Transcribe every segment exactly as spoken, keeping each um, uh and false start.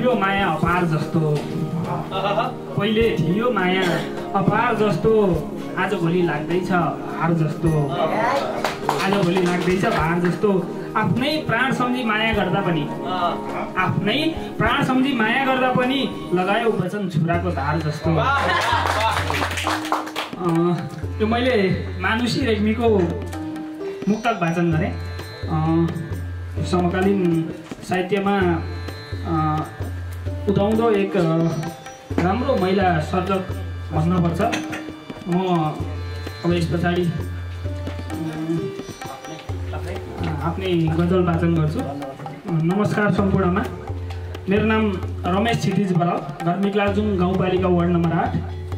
थियो माया अपार जस्तो, पहिले थियो माया अपार जस्तो, आजभोलि लाग्दैछ भार जस्तो, आजभोलि लाग्दैछ भार जस्तो। आफ्नै प्राण सम्झी माया गर्दा पनि, आफ्नै प्राण सम्झी माया गर्दा पनि लगायो वचन छुराको धार जस्तो। यो मैले मानुषी रेग्मीको मुक्तक वाचन गरेँ। समकालीन साहित्यमा उदाउँदो एक राम्रो महिला सर्जक भन्नुपर्छ। म अब यस पछाडि आफ्नै गजल वाचन गर्छु। नमस्कार सम्पूर्णमा, मेरो नाम रमेश क्षितिज बराल, घर मिक्लाजुङ गाउँपालिका वार्ड नम्बर आठ।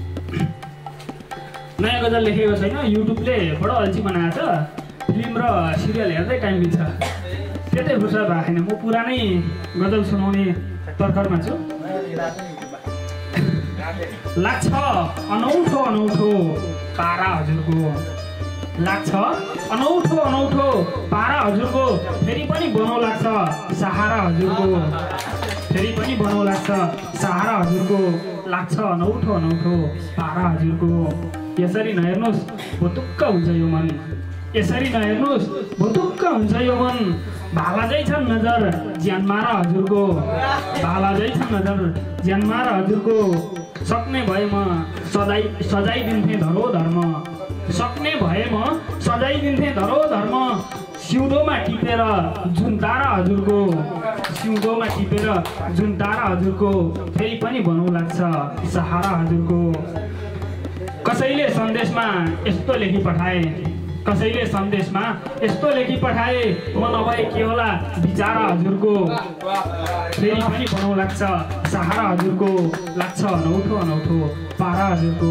नयाँ गजल लेखेको छैन, युट्युबले बडो अल्छी बनाएको छ, फिल्म र सिरियल हेर्दै टाइम बित्छ, त्यतै फुर्सद भएको छैन। म पुरानै गजल सुनाउने तर्खरमा छु। लाग्छ अनौठो अनौठो पारा हजुरको, लाग्छ अनौठो अनौठो पारा हजुरको, फेरि पनि बनाउ लाग्छ सहारा हजुरको, फेरि पनि बनाउ लाग्छ सहारा हजुरको, लाग्छ अनौठो अनौठो पारा हजुरको। यसरी नहेर्नुहोस् भुतुक्क हुन्छ यो मन, यसरी नहेर्नुहोस् भुतुक्क हुन्छ यो मन, भालाजै छ नजर ज्यानमा र हजुरको, भालाजै छ नजर ज्यानमा र हजुरको। सक्ने भए म सजाइ सजाइदिन्थेँ धरो धर्म, सक्ने भए म सजाइदिन्थेँ धरो धर्म, सिउँदोमा टिपेर जुन तारा हजुरको, सिउँदोमा टिपेर जुन तारा हजुरको, फेरि पनि बनाउ लाग्छ सहारा हजुरको। कसैले सन्देशमा यस्तो लेखी पठाए, कसैले सन्देशमा यस्तो लेखी पठाए, म नभए के होला बिचारा हजुरको, फेरि पनि बनाउ लाग्छ सहारा हजुरको, लाग्छ अनौठो अनौठो पारा हजुरको।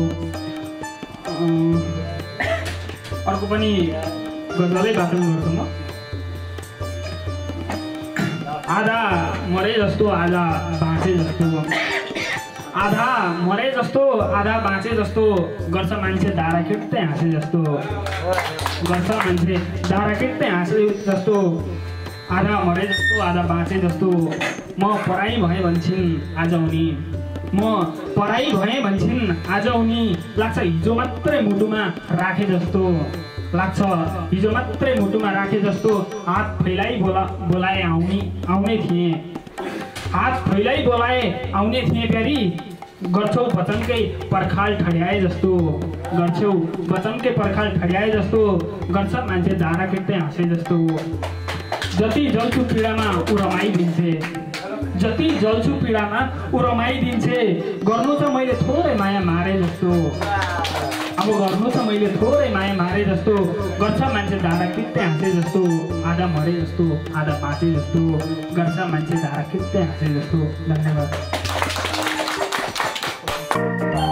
अर्को पनि गजलै वाचन गर्छु म। आधा मरे जस्तो आधा बाँचे जस्तो, आधा मरे जस्तो आधा बाँचे जस्तो, गर्छ मान्छे दारा किट्दै हाँसे जस्तो, गर्छ मान्छे दारा किट्दै हाँसे जस्तो। आधा मरे जस्तो आधा बाँचे जस्तो, म पढाइ भएँ भन्छन् आज उनी, म पढाइ भएँ भन्छन् आज उनी, लाग्छ हिजो मात्रै मुटुमा राखे जस्तो, लाग्छ हिजो मात्रै मुटुमा राखे जस्तो। हात फैलाई बोला बोलाए आउने आउने थिएँ, हात फैलाई बोलाए आउने थिएँ प्यारी, गर्छौ वचनकै पर्खाल ठड्याए जस्तो, गर्छौ वचनकै पर्खाल ठड्याए जस्तो, गर्छ मान्छे दारा किट्दै हाँसे जस्तो। जति जल्छु पीडामा ऊ रमाइदिन्छे, जति जल्छु पीडामा ऊ रमाइदिन्छे, गर्नु छ मैले थोरै माया मारे जस्तो, अब गर्नु छ मैले थोरै माया मारे जस्तो, गर्छ मान्छे दारा किट्दै हाँसे जस्तो। आधा मरे जस्तो आधा बाँचे जस्तो, गर्छ मान्छे दारा किट्दै हाँसे जस्तो। धन्यवाद।